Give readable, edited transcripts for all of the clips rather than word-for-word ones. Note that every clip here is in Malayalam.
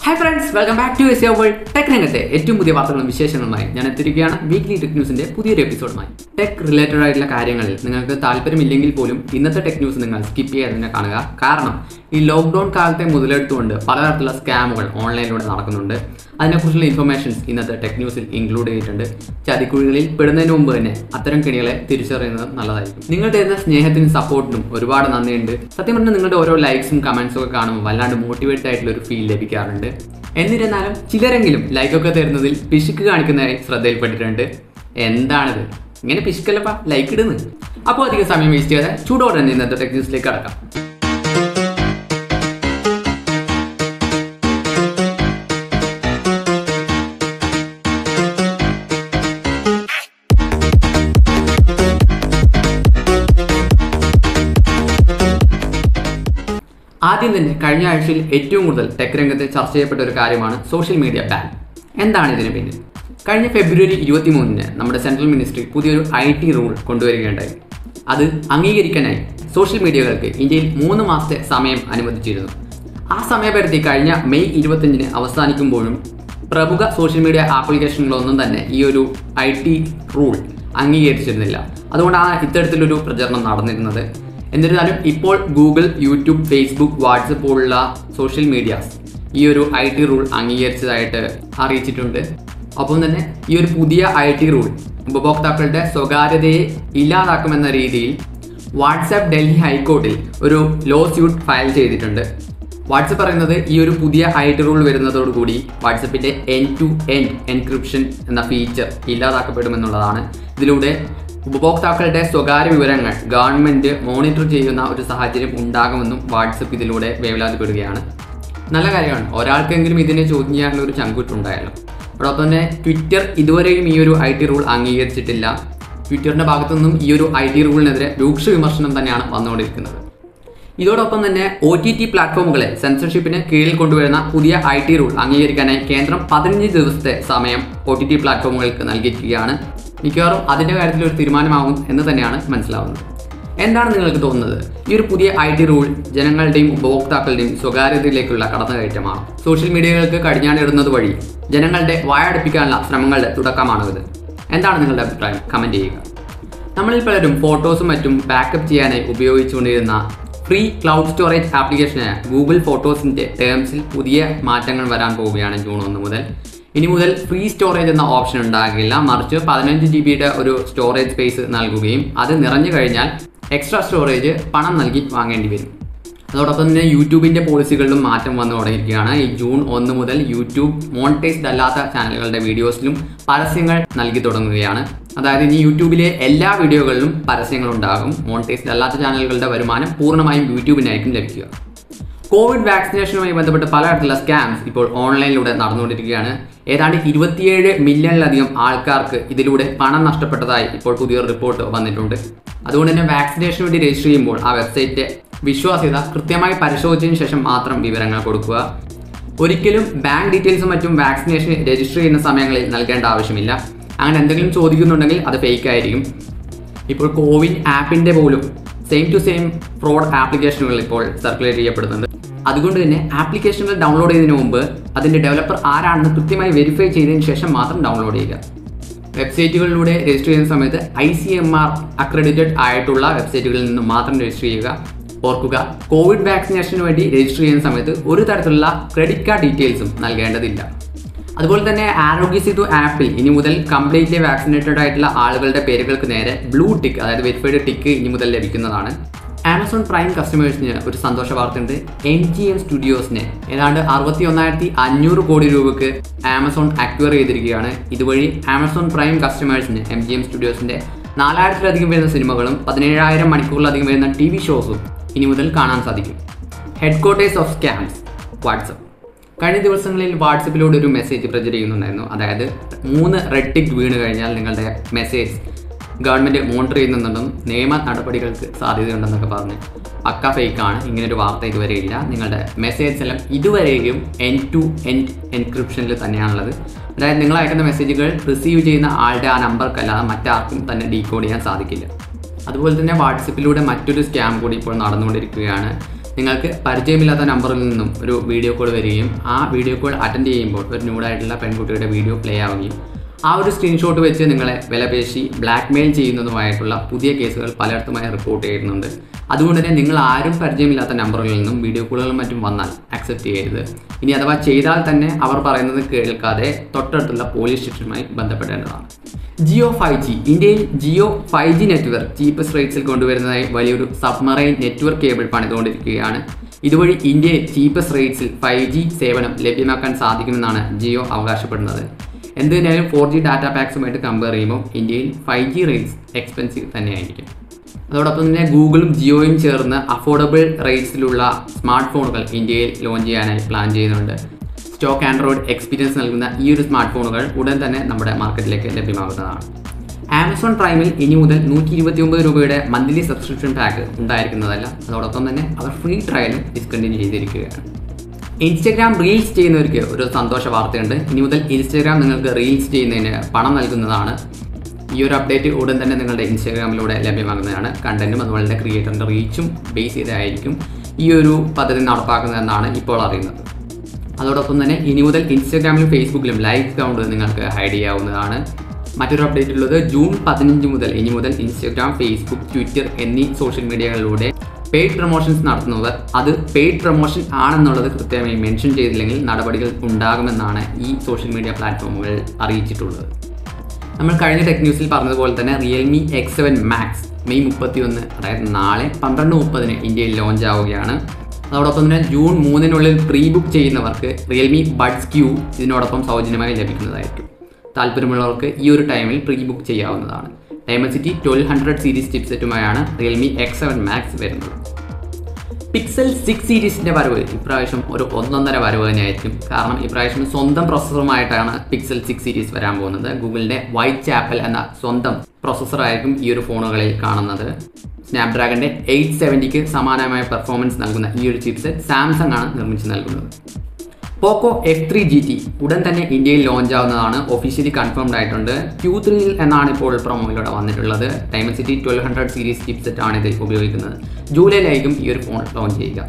Hi friends, welcome back to SEO World. Tech രംഗത്തെ ഏറ്റവും പുതിയ വാർത്തകളും വിശേഷങ്ങളുമായി ഞാൻ എത്തിയിരിക്കുകയാണ് വീക്ക്ലി ടെക് ന്യൂസിന്റെ പുതിയൊരു എപ്പിസോഡുമായി. ടെക് റിലേറ്റഡ് ആയിട്ടുള്ള കാര്യങ്ങളിൽ നിങ്ങൾക്ക് താല്പര്യമില്ലെങ്കിൽ പോലും ഇന്നത്തെ ടെക് ന്യൂസ് നിങ്ങൾ സ്കിപ്പ് ചെയ്യാതെ തന്നെ കാണുക. കാരണം ഈ ലോക്ക്ഡൌൺ കാലത്തെ മുതലെടുത്തുകൊണ്ട് പലതരത്തിലുള്ള സ്കാമുകൾ ഓൺലൈനിലൂടെ നടക്കുന്നുണ്ട്. അതിനെക്കുറിച്ചുള്ള ഇൻഫർമേഷൻസ് ഇന്നത്തെ ടെക് ന്യൂസിൽ ഇൻക്ലൂഡ് ചെയ്തിട്ടുണ്ട്. ചതിക്കുഴികളിൽ പെടുന്നതിന് മുമ്പ് തന്നെ അത്തരം കെണികളെ തിരിച്ചറിയുന്നത് നല്ലതായിരിക്കും. നിങ്ങൾ തരുന്ന സ്നേഹത്തിനും സപ്പോർട്ടിനും ഒരുപാട് നന്ദിയുണ്ട്. സത്യം പറഞ്ഞാൽ നിങ്ങളുടെ ഓരോ ലൈക്സും കമന്റ്സും ഒക്കെ കാണുമ്പോൾ വല്ലാണ്ട് മോട്ടിവേറ്റഡ് ആയിട്ടുള്ള ഒരു ഫീൽ ലഭിക്കാറുണ്ട്. എന്നിരുന്നാലും ചിലരെങ്കിലും ലൈക്കൊക്കെ തരുന്നതിൽ പിശുക്ക് കാണിക്കുന്നതായി ശ്രദ്ധയിൽപ്പെട്ടിട്ടുണ്ട്. എന്താണിത്? ഇങ്ങനെ പിശുക്കല്ലപ്പാ ലൈക്ക് ഇടുന്നത്. അപ്പോൾ അധികം സമയം വേസ്റ്റ് ചെയ്യാതെ ചൂടോടെ തന്നെ ഇന്നത്തെ ടെക് ന്യൂസിലേക്ക് കടക്കാം. ആദ്യം തന്നെ കഴിഞ്ഞ ആഴ്ചയിൽ ഏറ്റവും കൂടുതൽ ടെക് രംഗത്ത് ചർച്ച ചെയ്യപ്പെട്ട ഒരു കാര്യമാണ് സോഷ്യൽ മീഡിയ ബാൻ. എന്താണ് ഇതിന് പിന്നിൽ? കഴിഞ്ഞ ഫെബ്രുവരി 23 നമ്മുടെ സെൻട്രൽ മിനിസ്ട്രി പുതിയൊരു IT റൂൾ കൊണ്ടുവരികയുണ്ടായി. അത് അംഗീകരിക്കാനായി സോഷ്യൽ മീഡിയകൾക്ക് ഇന്ത്യയിൽ 3 മാസത്തെ സമയം അനുവദിച്ചിരുന്നു. ആ സമയപരിധി കഴിഞ്ഞ മെയ് 25 അവസാനിക്കുമ്പോഴും പ്രമുഖ സോഷ്യൽ മീഡിയ ആപ്ലിക്കേഷനുകളൊന്നും തന്നെ ഈ ഒരു IT റൂൾ അംഗീകരിച്ചിരുന്നില്ല. അതുകൊണ്ടാണ് ഇത്തരത്തിലൊരു പ്രചരണം നടന്നിരുന്നത്. എന്നിരുന്നാലും ഇപ്പോൾ ഗൂഗിൾ, യൂട്യൂബ്, ഫേസ്ബുക്ക്, വാട്സപ്പ് പോലുള്ള സോഷ്യൽ മീഡിയാസ് ഈ ഒരു IT റൂൾ അംഗീകരിച്ചതായിട്ട് അറിയിച്ചിട്ടുണ്ട്. ഒപ്പം തന്നെ ഈ ഒരു പുതിയ IT റൂൾ ഉപഭോക്താക്കളുടെ സ്വകാര്യതയെ ഇല്ലാതാക്കുമെന്ന രീതിയിൽ വാട്സാപ്പ് ഡൽഹി ഹൈക്കോർട്ടിൽ ഒരു ലോ സ്യൂട്ട് ഫയൽ ചെയ്തിട്ടുണ്ട്. വാട്സപ്പ് പറയുന്നത് ഈ ഒരു പുതിയ IT റൂൾ വരുന്നതോടുകൂടി വാട്സപ്പിന്റെ എൻഡ് ടു എൻഡ് എൻക്രിപ്ഷൻ എന്ന ഫീച്ചർ ഇല്ലാതാക്കപ്പെടുമെന്നുള്ളതാണ്. ഇതിലൂടെ ഉപഭോക്താക്കളുടെ സ്വകാര്യ വിവരങ്ങൾ ഗവൺമെന്റ് മോണിറ്റർ ചെയ്യുന്ന ഒരു സാഹചര്യം ഉണ്ടാകുമെന്നും വാട്സപ്പ് ഇതിലൂടെ വേവലാതിപ്പെടുകയാണ്. നല്ല കാര്യമാണ്. ഒരാൾക്കെങ്കിലും ഇതിനെ ചോദ്യം ചെയ്യാനുള്ള ഒരു ചങ്കൂറ്റുണ്ടായല്ലോ. അതോടൊപ്പം തന്നെ ട്വിറ്റർ ഇതുവരെയും ഈ ഒരു IT റൂൾ അംഗീകരിച്ചിട്ടില്ല. ട്വിറ്ററിന്റെ ഭാഗത്തു നിന്നും ഈ ഒരു IT റൂളിനെതിരെ രൂക്ഷ വിമർശനം തന്നെയാണ് വന്നുകൊണ്ടിരിക്കുന്നത്. ഇതോടൊപ്പം തന്നെ OTT പ്ലാറ്റ്ഫോമുകളെ സെൻസർഷിപ്പിന് കീഴിൽ കൊണ്ടുവരുന്ന പുതിയ IT റൂൾ അംഗീകരിക്കാനായി കേന്ദ്രം 15 ദിവസത്തെ സമയം OTT പ്ലാറ്റ്ഫോമുകൾക്ക് നൽകിയിരിക്കുകയാണ്. മിക്കവാറും അതിൻ്റെ കാര്യത്തിൽ ഒരു തീരുമാനമാകും എന്ന് തന്നെയാണ് മനസ്സിലാവുന്നത്. എന്താണ് നിങ്ങൾക്ക് തോന്നുന്നത്? ഈ ഒരു പുതിയ IT റൂൾ ജനങ്ങളുടെയും ഉപഭോക്താക്കളുടെയും സ്വകാര്യതയിലേക്കുള്ള കടന്നുകയറ്റമാണ്. സോഷ്യൽ മീഡിയകൾക്ക് കടിഞ്ഞാണിടുന്നത് വഴി ജനങ്ങളുടെ വായടപ്പിക്കാനുള്ള ശ്രമങ്ങളുടെ തുടക്കമാണിത്. എന്താണ് നിങ്ങളുടെ അഭിപ്രായം? കമന്റ് ചെയ്യുക. നമ്മളിൽ പലരും ഫോട്ടോസും മറ്റും ബാക്കപ്പ് ചെയ്യാനായി ഉപയോഗിച്ചുകൊണ്ടിരുന്ന ഫ്രീ ക്ലൗഡ് സ്റ്റോറേജ് ആപ്ലിക്കേഷനായ ഗൂഗിൾ ഫോട്ടോസിന്റെ ടേംസിൽ പുതിയ മാറ്റങ്ങൾ വരാൻ പോവുകയാണ് ജൂൺ 1 മുതൽ. ഇനി മുതൽ ഫ്രീ സ്റ്റോറേജ് എന്ന ഓപ്ഷൻ ഉണ്ടാകില്ല. മറിച്ച് 15 GB ഒരു സ്റ്റോറേജ് സ്പേസ് നൽകുകയും അത് നിറഞ്ഞു കഴിഞ്ഞാൽ എക്സ്ട്രാ സ്റ്റോറേജ് പണം നൽകി വാങ്ങേണ്ടി വരും. അതോടൊപ്പം തന്നെ യൂട്യൂബിന്റെ പോളിസികളിലും മാറ്റം വന്നു തുടങ്ങിയിരിക്കുകയാണ്. ഈ ജൂൺ 1 മുതൽ യൂട്യൂബ് മോണിറ്റൈസ്ഡ് അല്ലാത്ത ചാനലുകളുടെ വീഡിയോസിലും പരസ്യങ്ങൾ നൽകി തുടങ്ങുകയാണ്. അതായത് ഇനി യൂട്യൂബിലെ എല്ലാ വീഡിയോകളിലും പരസ്യങ്ങൾ ഉണ്ടാകും. മോണിറ്റൈസ്ഡ് അല്ലാത്ത ചാനലുകളുടെ വരുമാനം പൂർണ്ണമായും യൂട്യൂബിനായിരിക്കും ലഭിക്കുക. കോവിഡ് വാക്സിനേഷനുമായി ബന്ധപ്പെട്ട് പലതരത്തിലുള്ള സ്കാംസ് ഇപ്പോൾ ഓൺലൈനിലൂടെ നടന്നുകൊണ്ടിരിക്കുകയാണ്. ഏതാണ്ട് 27 മില്യണിലധികം ആൾക്കാർക്ക് ഇതിലൂടെ പണം നഷ്ടപ്പെട്ടതായി ഇപ്പോൾ പുതിയൊരു റിപ്പോർട്ട് വന്നിട്ടുണ്ട്. അതുകൊണ്ട് തന്നെ വാക്സിനേഷന് വേണ്ടി രജിസ്റ്റർ ചെയ്യുമ്പോൾ ആ വെബ്സൈറ്റ് വിശ്വാസ്യത കൃത്യമായി പരിശോധിച്ചതിന് ശേഷം മാത്രം വിവരങ്ങൾ കൊടുക്കുക. ഒരിക്കലും ബാങ്ക് ഡീറ്റെയിൽസും മറ്റും വാക്സിനേഷൻ രജിസ്റ്റർ ചെയ്യുന്ന സമയങ്ങളിൽ നൽകേണ്ട ആവശ്യമില്ല. അങ്ങനെ എന്തെങ്കിലും ചോദിക്കുന്നുണ്ടെങ്കിൽ അത് ഫേക്ക് ആയിരിക്കും. ഇപ്പോൾ കോവിൻ ആപ്പിന്റെ പോലും സെയിം ടു സെയിം ഫ്രോഡ് ആപ്ലിക്കേഷനുകൾ ഇപ്പോൾ സർക്കുലേറ്റ് ചെയ്യപ്പെടുന്നുണ്ട്. അതുകൊണ്ട് തന്നെ ആപ്ലിക്കേഷനുകൾ ഡൗൺലോഡ് ചെയ്യുന്നതിന് മുമ്പ് അതിന്റെ ഡെവലപ്പർ ആരാണെന്ന് കൃത്യമായി വെരിഫൈ ചെയ്തതിന് ശേഷം മാത്രം ഡൗൺലോഡ് ചെയ്യുക. വെബ്സൈറ്റുകളിലൂടെ രജിസ്റ്റർ ചെയ്യുന്ന സമയത്ത് ICMR അക്രഡിറ്റഡ് ആയിട്ടുള്ള വെബ്സൈറ്റുകളിൽ നിന്ന് മാത്രം രജിസ്റ്റർ ചെയ്യുക. ഓർക്കുക, കോവിഡ് വാക്സിനേഷന് വേണ്ടി രജിസ്റ്റർ ചെയ്യുന്ന സമയത്ത് ഒരു തരത്തിലുള്ള ക്രെഡിറ്റ് കാർഡ് ഡീറ്റെയിൽസും നൽകേണ്ടതില്ല. അതുപോലെ തന്നെ ആരോഗ്യ സേതു ആപ്പിൽ ഇനി മുതൽ കംപ്ലീറ്റ്ലി വാക്സിനേറ്റഡ് ആയിട്ടുള്ള ആളുകളുടെ പേരുകൾക്ക് നേരെ ബ്ലൂ ടിക്ക്, അതായത് വെരിഫൈഡ് ടിക്ക് ഇനി മുതൽ ലഭിക്കുന്നതാണ്. ആമസോൺ പ്രൈം കസ്റ്റമേഴ്സിന് ഒരു സന്തോഷ വാർത്തയുണ്ട്. MGM സ്റ്റുഡിയോസിനെ ഏതാണ്ട് 61,500 കോടി രൂപയ്ക്ക് ആമസോൺ അക്വയർ ചെയ്തിരിക്കുകയാണ്. ഇതുവഴി ആമസോൺ പ്രൈം കസ്റ്റമേഴ്സിന് MGM സ്റ്റുഡിയോസിന്റെ 4000-ലധികം വരുന്ന സിനിമകളും 17,000 മണിക്കൂറിലധികം വരുന്ന TV ഷോസും ഇനി മുതൽ കാണാൻ സാധിക്കും. Headquarters of scams WhatsApp. കഴിഞ്ഞ ദിവസങ്ങളിൽ വാട്സപ്പിലൂടെ ഒരു മെസ്സേജ് പ്രചരിക്കുന്നുണ്ടായിരുന്നു. അതായത് 3 റെഡ് ടിക്ക് വീണ് കഴിഞ്ഞാൽ നിങ്ങളുടെ മെസ്സേജ് ഗവൺമെന്റ് മോണിറ്റർ ചെയ്യുന്നുണ്ടെന്നും നിയമ നടപടികൾക്ക് സാധ്യതയുണ്ടെന്നൊക്കെ പറഞ്ഞ് പക്ക ഫേക്കാണ്. ഇങ്ങനൊരു വാർത്ത ഇതുവരെ ഇല്ല. നിങ്ങളുടെ മെസ്സേജ് എല്ലാം ഇതുവരെയും എൻഡ് ടു എൻഡ് എൻക്രിപ്ഷനിൽ തന്നെയാണുള്ളത്. അതായത് നിങ്ങൾ അയക്കുന്ന മെസ്സേജുകൾ റിസീവ് ചെയ്യുന്ന ആളുടെ ആ നമ്പർക്കല്ലാതെ മറ്റാർക്കും തന്നെ ഡീകോഡ് ചെയ്യാൻ സാധിക്കില്ല. അതുപോലെ തന്നെ വാട്സപ്പിലൂടെ മറ്റൊരു സ്കാം കൂടി ഇപ്പോൾ നടന്നുകൊണ്ടിരിക്കുകയാണ്. നിങ്ങൾക്ക് പരിചയമില്ലാത്ത നമ്പറിൽ നിന്നും ഒരു വീഡിയോ കോൾ വരികയും ആ വീഡിയോ കോൾ അറ്റൻഡ് ചെയ്യുമ്പോൾ ഒരു ന്യൂഡായിട്ടുള്ള പെൺകുട്ടിയുടെ വീഡിയോ പ്ലേ ആവുകയും ആ ഒരു സ്ക്രീൻഷോട്ട് വെച്ച് നിങ്ങളെ വിലപേശി ബ്ലാക്ക് മെയിൽ ചെയ്യുന്നതുമായിട്ടുള്ള പുതിയ കേസുകൾ പലയിടത്തുമായി റിപ്പോർട്ട് ചെയ്യുന്നുണ്ട്. അതുകൊണ്ട് തന്നെ നിങ്ങൾ ആരും പരിചയമില്ലാത്ത നമ്പറുകളിൽ നിന്നും വീഡിയോ കോളുകളും മറ്റും വന്നാൽ അക്സെപ്റ്റ് ചെയ്യരുത്. ഇനി അഥവാ ചെയ്താൽ തന്നെ അവർ പറയുന്നത് കേൾക്കാതെ തൊട്ടടുത്തുള്ള പോലീസ് സ്റ്റേഷനുമായി ബന്ധപ്പെടേണ്ടതാണ്. ജിയോ 5G ഇന്ത്യയിൽ ജിയോ 5G നെറ്റ്വർക്ക് ചീപ്പസ്റ്റ് റേറ്റ്സിൽ കൊണ്ടുവരുന്നതായി വലിയൊരു സബ്മറൈൻ നെറ്റ്വർക്ക് കേബിൾ പണിതുകൊണ്ടിരിക്കുകയാണ്. ഇതുവഴി ഇന്ത്യയിൽ ചീപ്പസ്റ്റ് റേറ്റ്സിൽ 5G സേവനം ലഭ്യമാക്കാൻ സാധിക്കുമെന്നാണ് ജിയോ അവകാശപ്പെടുന്നത്. എന്തിനായാലും 4G ഡാറ്റ പാക്സുമായിട്ട് കമ്പയർ ചെയ്യുമ്പോൾ ഇന്ത്യയിൽ 5G റേറ്റ്സ് എക്സ്പെൻസീവ് തന്നെയായിരിക്കും. അതോടൊപ്പം തന്നെ ഗൂഗിളും ജിയോയും ചേർന്ന് അഫോർഡബിൾ റേറ്റ്സിലുള്ള സ്മാർട്ട് ഫോണുകൾ ഇന്ത്യയിൽ ലോഞ്ച് ചെയ്യാനായി പ്ലാൻ ചെയ്യുന്നുണ്ട്. സ്റ്റോക്ക് ആൻഡ്രോയിഡ് എക്സ്പീരിയൻസ് നൽകുന്ന ഈ ഒരു സ്മാർട്ട് ഫോണുകൾ ഉടൻ തന്നെ നമ്മുടെ മാർക്കറ്റിലേക്ക് ലഭ്യമാകുന്നതാണ്. ആമസോൺ പ്രൈമിൽ ഇനി മുതൽ 129 രൂപയുടെ മന്ത്ലി സബ്സ്ക്രിപ്ഷൻ പാക്ക് ഉണ്ടായിരിക്കുന്നതല്ല. അതോടൊപ്പം തന്നെ അവർ ഫ്രീ ട്രയലും ഡിസ്കണ്ടിന്യൂ ചെയ്തിരിക്കുകയാണ്. ഇൻസ്റ്റഗ്രാം റീൽസ് ചെയ്യുന്നവർക്ക് ഒരു സന്തോഷ വാർത്തയുണ്ട്. ഇനി മുതൽ ഇൻസ്റ്റഗ്രാം നിങ്ങൾക്ക് റീൽസ് ചെയ്യുന്നതിന് പണം നൽകുന്നതാണ്. ഈ ഒരു അപ്ഡേറ്റ് ഉടൻ തന്നെ നിങ്ങളുടെ ഇൻസ്റ്റാഗ്രാമിലൂടെ ലഭ്യമാകുന്നതാണ്. കണ്ടന്റും അതുപോലെ തന്നെ ക്രിയേറ്ററിൻ്റെ റീച്ചും ബേസ് ചെയ്തായിരിക്കും ഈ ഒരു പദ്ധതി നടപ്പാക്കുന്നതെന്നാണ് ഇപ്പോൾ അറിയുന്നത്. അതോടൊപ്പം തന്നെ ഇനി മുതൽ ഇൻസ്റ്റാഗ്രാമിലും ഫേസ്ബുക്കിലും ലൈക്ക് കൗണ്ട് നിങ്ങൾക്ക് ഹൈഡ് ചെയ്യാവുന്നതാണ്. മറ്റൊരു അപ്ഡേറ്റ് ഉള്ളത് ജൂൺ 15 മുതൽ ഇനി മുതൽ ഇൻസ്റ്റാഗ്രാം, ഫേസ്ബുക്ക്, ട്വിറ്റർ എന്നീ സോഷ്യൽ മീഡിയകളിലൂടെ പെയ്ഡ് പ്രൊമോഷൻസ് നടത്തുന്നവർ അത് പെയ്ഡ് പ്രൊമോഷൻ ആണെന്നുള്ളത് കൃത്യമായി മെൻഷൻ ചെയ്തില്ലെങ്കിൽ നടപടികൾ ഉണ്ടാകുമെന്നാണ് ഈ സോഷ്യൽ മീഡിയ പ്ലാറ്റ്ഫോമുകൾ അറിയിച്ചിട്ടുള്ളത്. നമ്മൾ കഴിഞ്ഞ ടെക് ന്യൂസിൽ പറഞ്ഞതുപോലെ തന്നെ റിയൽമി X7 Max മെയ് 31 അതായത് നാളെ 12:30 ഇന്ത്യയിൽ ലോഞ്ച് ആവുകയാണ്. അതോടൊപ്പം തന്നെ ജൂൺ 3 പ്രീ ബുക്ക് ചെയ്യുന്നവർക്ക് റിയൽമി ബഡ്സ് Q ഇതിനോടൊപ്പം സൗജന്യമായി ലഭിക്കുന്നതായിരിക്കും. താല്പര്യമുള്ളവർക്ക് ഈ ഒരു ടൈമിൽ പ്രീ ബുക്ക് ചെയ്യാവുന്നതാണ്. ഡയമൻസിറ്റി 1200 സീരീസ് ചിപ്സെറ്റുമായാണ് റിയൽമി X7 Max വരുന്നത്. പിക്സൽ 6 സീരീസിൻ്റെ വരവ് ഇപ്രാവശ്യം ഒരു 1.5 വരവ് തന്നെയായിരിക്കും. കാരണം ഇപ്രാവശ്യം സ്വന്തം പ്രൊസസ്സറുമായിട്ടാണ് പിക്സൽ 6 സീരീസ് വരാൻ പോകുന്നത്. ഗൂഗിളിൻ്റെ വൈറ്റ് ചാപ്പൽ എന്ന സ്വന്തം പ്രൊസസ്സറായിരിക്കും ഈ ഒരു ഫോണുകളിൽ കാണുന്നത്. സ്നാപ്ഡ്രാഗണിൻ്റെ 870ക്ക് സമാനമായ പെർഫോമൻസ് നൽകുന്ന ഈ ഒരു ചിപ്സെറ്റ് സാംസങ് ആണ് നിർമ്മിച്ച് നൽകുന്നത്. പോക്കോ F3 GT ഉടൻ തന്നെ ഇന്ത്യയിൽ ലോഞ്ച് ആവുന്നതാണ്. ഒഫീഷ്യലി കൺഫേംഡ് ആയിട്ടുണ്ട്. Q3 എന്നാണ് ഇപ്പോൾ പ്രൊമോയിലൂടെ വന്നിട്ടുള്ളത്. ഡയമൻസിറ്റി 1200 സീരീസ് ചിപ്സെറ്റ് ആണ് ഇതിൽ ഉപയോഗിക്കുന്നത്. ജൂലൈയിലായിരിക്കും ഈ ഒരു ഫോൺ ലോഞ്ച് ചെയ്യുക.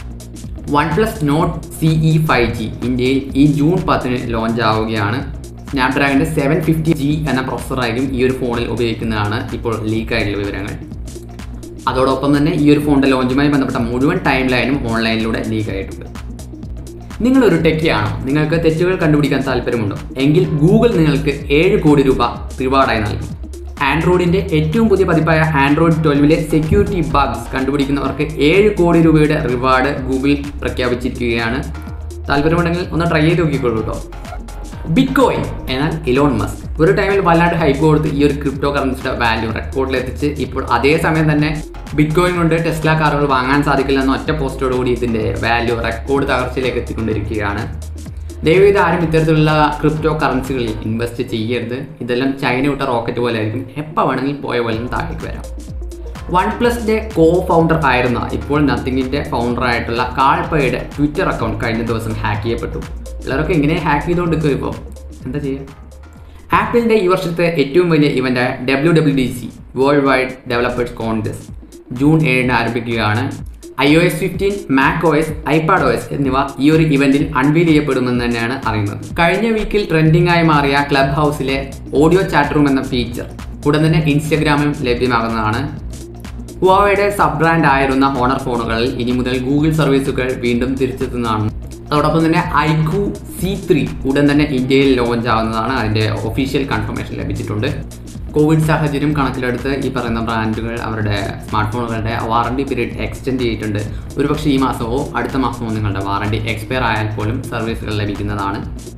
OnePlus Nord CE 5G ഇന്ത്യയിൽ ഈ ജൂൺ 10 ലോഞ്ച് ആവുകയാണ്. സ്നാപ്ഡ്രാഗണിൻ്റെ 750G എന്ന പ്രൊസസ്സറായിരിക്കും ഈ ഒരു ഫോണിൽ ഉപയോഗിക്കുന്നതാണ് ഇപ്പോൾ ലീക്കായിട്ടുള്ള വിവരങ്ങൾ. അതോടൊപ്പം തന്നെ ഈ ഒരു ഫോണിൻ്റെ ലോഞ്ചുമായി ബന്ധപ്പെട്ട മുഴുവൻ ടൈം ലൈനും ഓൺലൈനിലൂടെ ലീക്കായിട്ടുണ്ട്. നിങ്ങളൊരു ടെക്കിയാണോ? നിങ്ങൾക്ക് തെറ്റുകൾ കണ്ടുപിടിക്കാൻ താല്പര്യമുണ്ടോ? എങ്കിൽ ഗൂഗിൾ നിങ്ങൾക്ക് 7 കോടി രൂപ റിവാർഡായി നൽകും. ആൻഡ്രോയിഡിൻ്റെ ഏറ്റവും പുതിയ പതിപ്പായ ആൻഡ്രോയിഡ് 12 സെക്യൂരിറ്റി ബഗ്സ് കണ്ടുപിടിക്കുന്നവർക്ക് 7 കോടി രൂപയുടെ റിവാർഡ് ഗൂഗിൾ പ്രഖ്യാപിച്ചിരിക്കുകയാണ്. താല്പര്യമുണ്ടെങ്കിൽ ഒന്ന് ട്രൈ ചെയ്ത് നോക്കിക്കോളൂ കേട്ടോ. ബിറ്റ്കോയിൻ എന്നാൽ ഇലോൺ മസ്ക് ഒരു ടൈമിൽ വല്ലാണ്ട് ഹൈപ്പ് കൊടുത്ത് ഈ ഒരു ക്രിപ്റ്റോ കറൻസിയുടെ വാല്യൂ റെക്കോർഡിലെത്തിച്ച് ഇപ്പോൾ അതേ സമയം തന്നെ ബിറ്റ്കോയിൻ കൊണ്ട് ടെസ്ല കാറുകൾ വാങ്ങാൻ സാധിക്കില്ലെന്ന ഒറ്റ പോസ്റ്റോടുകൂടി ഇതിൻ്റെ വാല്യൂ റെക്കോർഡ് തകർച്ചയിലേക്ക് എത്തിക്കൊണ്ടിരിക്കുകയാണ്. ദയവേത് ആരും ഇത്തരത്തിലുള്ള ക്രിപ്റ്റോ കറൻസികളിൽ ഇൻവെസ്റ്റ് ചെയ്യരുത്. ഇതെല്ലാം ചൈന വിട്ട റോക്കറ്റ് പോലെ ആയിരിക്കും. എപ്പോൾ വേണമെങ്കിൽ പോയ പോലെ താഴേക്ക് വരാം. OnePlusന്റെ ഫൗണ്ടർ ആയിരുന്ന ഇപ്പോൾ നത്തിങ്ങിൻ്റെ ഫൗണ്ടറായിട്ടുള്ള കാൾപയുടെ ട്വിറ്റർ അക്കൗണ്ട് കഴിഞ്ഞ ദിവസം ഹാക്ക് ചെയ്യപ്പെട്ടു. എല്ലാവരൊക്കെ ഇങ്ങനെ ഹാക്ക് ചെയ്തുകൊണ്ടിരിക്കും. ഇപ്പോൾ എന്താ ചെയ്യുക? ആപ്പിളിൻ്റെ ഈ വർഷത്തെ ഏറ്റവും വലിയ ഇവൻ്റായ WWDC world wide developers congress June 7 ആരംഭിക്കുകയാണ്. iOS 15, macOS, iPadOS എന്നിവ ഈ ഒരു ഇവന്റിൽ അൺവീൽ ചെയ്യപ്പെടുമെന്ന് തന്നെയാണ് അറിയുന്നത്. കഴിഞ്ഞ വീക്കിൽ ട്രെൻഡിംഗ് ആയി മാറിയ ക്ലബ് ഹൗസിലെ ഓഡിയോ ചാറ്റ് റൂം എന്ന ഫീച്ചർ ഉടൻ തന്നെ ഇൻസ്റ്റഗ്രാമിൽ ലഭ്യമാകുന്നതാണ്. ഹുവാവയുടെ സബ് ബ്രാൻഡ് ആയിരുന്ന ഹോണർ ഫോണുകളിൽ ഇനി മുതൽ ഗൂഗിൾ സർവീസുകൾ വീണ്ടും തിരിച്ചെത്തുന്നതാണ്. അതോടൊപ്പം തന്നെ iQ C3 ഉടൻ തന്നെ ഇന്ത്യയിൽ ലോഞ്ച് ആവുന്നതാണ്. അതിൻ്റെ ഒഫീഷ്യൽ കൺഫർമേഷൻ ലഭിച്ചിട്ടുണ്ട്. കോവിഡ് സാഹചര്യം കണക്കിലെടുത്ത് ഈ പറയുന്ന ബ്രാൻഡുകൾ അവരുടെ സ്മാർട്ട് ഫോണുകളുടെ വാറണ്ടി പീരീഡ് എക്സ്റ്റെൻഡ് ചെയ്തിട്ടുണ്ട്. ഒരുപക്ഷെ ഈ മാസമോ അടുത്ത മാസമോ നിങ്ങളുടെ വാറണ്ടി എക്സ്പയർ ആയാൽ പോലും സർവീസുകൾ ലഭിക്കുന്നതാണ്.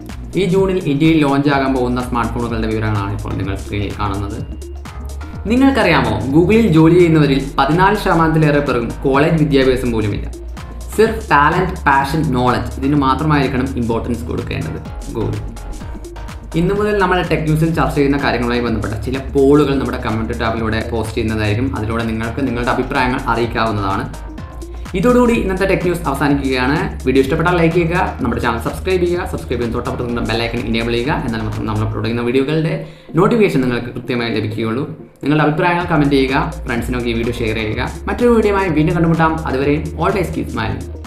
ഈ ജൂണിൽ ഇന്ത്യയിൽ ലോഞ്ച് ആകാൻ പോകുന്ന സ്മാർട്ട് ഫോണുകളുടെ വിവരങ്ങളാണ് ഇപ്പോൾ നിങ്ങൾ സ്ക്രീനിൽ കാണുന്നത്. നിങ്ങൾക്കറിയാമോ, ഗൂഗിളിൽ ജോലി ചെയ്യുന്നവരിൽ 14% പേർക്കും കോളേജ് വിദ്യാഭ്യാസം പോലുമില്ല. സിർഫ് ടാലൻറ്റ്, പാഷൻ, നോളജ് ഇതിന് മാത്രമായിരിക്കണം ഇമ്പോർട്ടൻസ് കൊടുക്കേണ്ടത് ഗൂഗിൾ. ഇന്നു മുതൽ നമ്മൾ ടെക് ന്യൂസിൽ ചർച്ച ചെയ്യുന്ന കാര്യങ്ങളുമായി ബന്ധപ്പെട്ട ചില പോളുകൾ നമ്മുടെ കമ്മ്യൂണിറ്റി ടാബിലൂടെ പോസ്റ്റ് ചെയ്യുന്നതായിരിക്കും. അതിലൂടെ നിങ്ങൾക്ക് നിങ്ങളുടെ അഭിപ്രായങ്ങൾ അറിയിക്കാവുന്നതാണ്. ഇതോടുകൂടി ഇന്നത്തെ ടെക് ന്യൂസ് അവസാനിക്കുകയാണ്. വീഡിയോ ഇഷ്ടപ്പെട്ടാൽ ലൈക്ക് ചെയ്യുക, നമ്മുടെ ചാനൽ സബ്സ്ക്രൈബ് ചെയ്യുക, സബ്സ്ക്രൈബ് ചെയ്യുന്ന തൊട്ടപ്പുറത്ത് ബെല്ലൈക്കൺ ഇനേബിൾ ചെയ്യുക. എന്നാൽ മാത്രം നമ്മൾ അപ്ലോഡ് ചെയ്യുന്ന വീഡിയോകളുടെ നോട്ടിഫിക്കേഷൻ നിങ്ങൾക്ക് കൃത്യമായി ലഭിക്കുകയുള്ളൂ. നിങ്ങളുടെ അഭിപ്രായങ്ങൾ കമൻറ്റ് ചെയ്യുക, ഫ്രണ്ട്സിനൊക്കെ ഈ വീഡിയോ ഷെയർ ചെയ്യുക. മറ്റൊരു വീഡിയോയുമായി വീണ്ടും കണ്ടുമുട്ടാം. അതുവരെ ഓൾവേസ് കീപ് സ്മൈലിംഗ്.